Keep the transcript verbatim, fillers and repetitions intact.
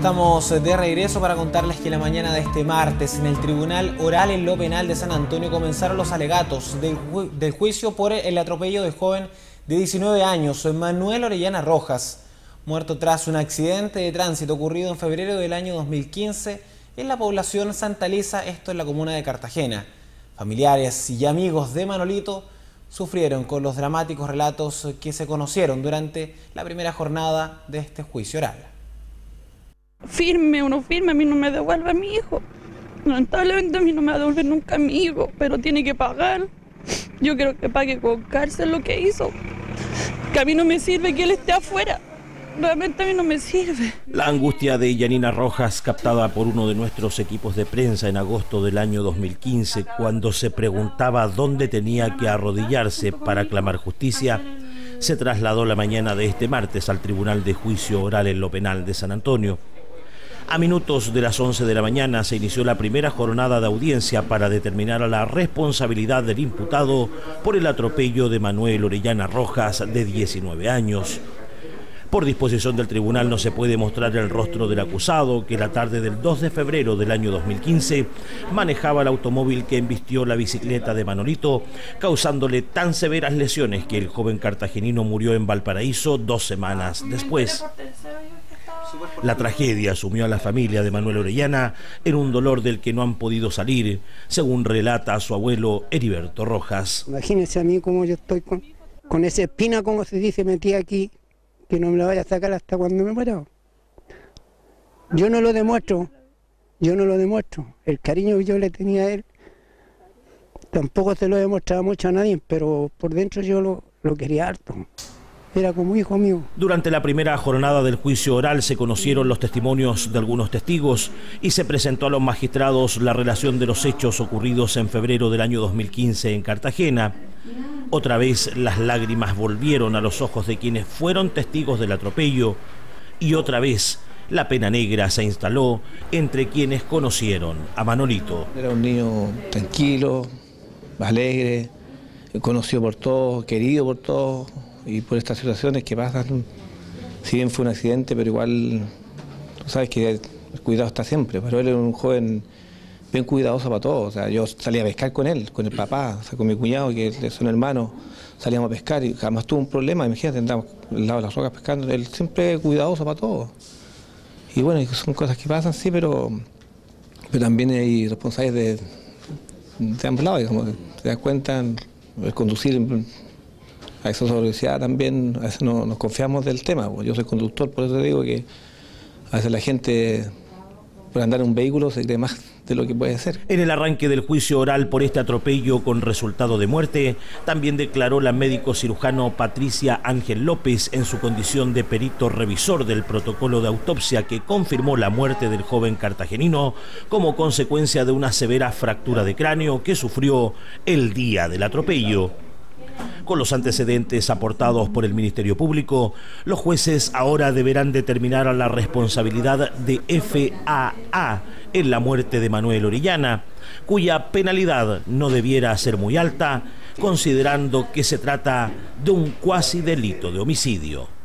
estamos de regreso para contarles que la mañana de este martes en el Tribunal Oral en lo Penal de San Antonio comenzaron los alegatos del, ju del juicio por el atropello del joven de diecinueve años, Manuel Orellana Rojas, muerto tras un accidente de tránsito ocurrido en febrero del año dos mil quince en la población Santa Elisa, esto en la comuna de Cartagena. Familiares y amigos de Manolito sufrieron con los dramáticos relatos que se conocieron durante la primera jornada de este juicio oral. Firme o no firme, a mí no me devuelve a mi hijo. Lamentablemente a mí no me va a devolver nunca a mi hijo, pero tiene que pagar. Yo quiero que pague con cárcel lo que hizo. Que a mí no me sirve que él esté afuera. Realmente a mí no me sirve. La angustia de Yanina Rojas, captada por uno de nuestros equipos de prensa en agosto del año dos mil quince, cuando se preguntaba dónde tenía que arrodillarse para clamar justicia, se trasladó la mañana de este martes al Tribunal de Juicio Oral en lo Penal de San Antonio. A minutos de las once de la mañana se inició la primera jornada de audiencia para determinar la responsabilidad del imputado por el atropello de Manuel Orellana Rojas, de diecinueve años. Por disposición del tribunal no se puede mostrar el rostro del acusado, que la tarde del dos de febrero del año dos mil quince manejaba el automóvil que embistió la bicicleta de Manolito, causándole tan severas lesiones que el joven cartagenino murió en Valparaíso dos semanas después. La tragedia sumió a la familia de Manuel Orellana en un dolor del que no han podido salir, según relata su abuelo Heriberto Rojas. Imagínense a mí como yo estoy con, con esa espina, como se dice, metida aquí, que no me la vaya a sacar hasta cuando me muera. Yo no lo demuestro, yo no lo demuestro. El cariño que yo le tenía a él, tampoco se lo demostraba mucho a nadie, pero por dentro yo lo, lo quería harto. Era como hijo mío. Durante la primera jornada del juicio oral se conocieron los testimonios de algunos testigos y se presentó a los magistrados la relación de los hechos ocurridos en febrero del año dos mil quince en Cartagena. Otra vez las lágrimas volvieron a los ojos de quienes fueron testigos del atropello y otra vez la pena negra se instaló entre quienes conocieron a Manolito. Era un niño tranquilo, alegre, conocido por todos, querido por todos. Y por estas situaciones que pasan, si bien fue un accidente, pero igual, tú sabes que el cuidado está siempre, pero él era un joven bien cuidadoso para todo. O sea, yo salía a pescar con él, con el papá, o sea, con mi cuñado, que es un hermano, salíamos a pescar y jamás tuvo un problema. Imagínate, andábamos al lado de las rocas pescando, él siempre cuidadoso para todo. Y bueno, son cosas que pasan, sí, pero, pero también hay responsabilidades de, de ambos lados, digamos, te das cuenta, el conducir. A esa velocidad también, a veces no nos confiamos del tema. Yo soy conductor, por eso digo que a veces la gente, por andar en un vehículo, se cree más de lo que puede ser. En el arranque del juicio oral por este atropello con resultado de muerte, también declaró la médico cirujano Patricia Ángel López en su condición de perito revisor del protocolo de autopsia que confirmó la muerte del joven cartagenino como consecuencia de una severa fractura de cráneo que sufrió el día del atropello. Con los antecedentes aportados por el Ministerio Público, los jueces ahora deberán determinar la responsabilidad de F A A en la muerte de Manuel Orellana, cuya penalidad no debiera ser muy alta, considerando que se trata de un cuasi delito de homicidio.